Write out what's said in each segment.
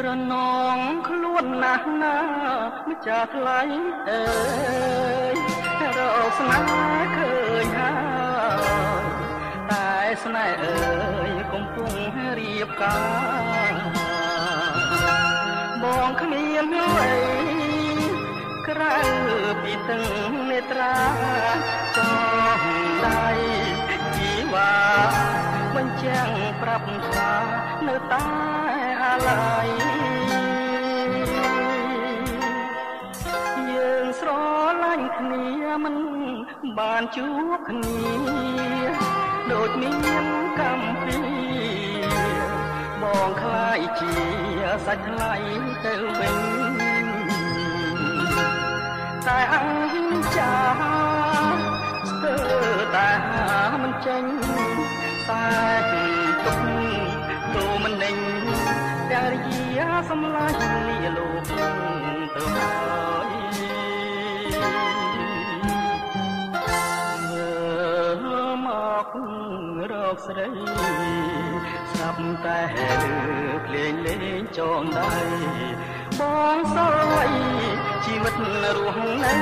រនងខ្លួនណាស់ណាម្ចាស់ថ្លៃអើយរកស្នេហ៍ឃើញហើយតែស្នេហ៍អើយកំពុងរៀបការបងគ្មានអ្វីក្រៅពីទឹកនេត្រាចង់ដៃជីវ៉ាបញ្ជាក់ប្រាប់ថានៅតែអាឡ័យយើងស្រឡាញ់គ្នាមិនបានជួបគ្នាដូចមានកម្មពីបងខ្លាយជាសាច់ថ្លៃទៅវិញតែអង្ចាស្ទើរតែមិនចេញតែទុកទូមិនដេញតែរយាសម្លាញ់លាលោកទៅហើយមករកស្រីស្រាប់តែភ្លេងលេងចងដៃបងសោយជីវិតរស់នៅ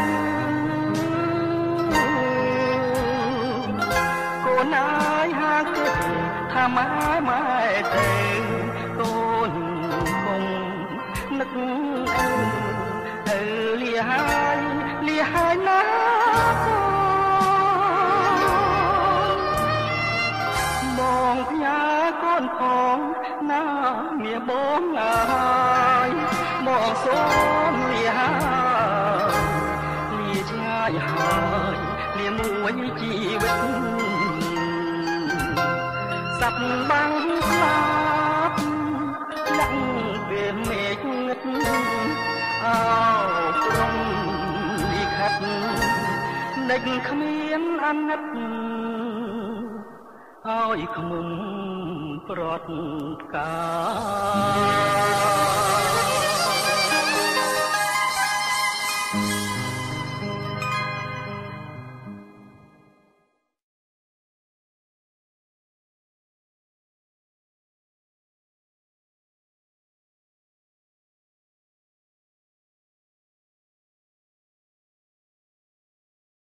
កូនអើយហាគិតថាម៉ែទេកូនគង់នឹកលាហើយណាបងផ្ញើកូនផងណាមាបងអើយបងសូមលាឆ្ងាយហើយលាមួយជីវិតសាប់បាំងស្លាប់លាក់ពេលមេឃងឹតអោព្រំលិខិតនឹកគ្មានអាណិតឲ្យខ្មុំប្រត់ផ្កា